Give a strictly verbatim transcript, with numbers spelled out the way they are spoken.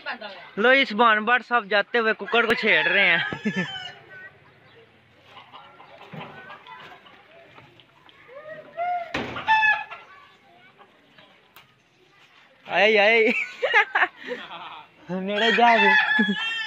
लो इस सुभान भट्ट साहब जाते हुए कुकर को छेड़ रहे हैं। आए आए नेड़े जा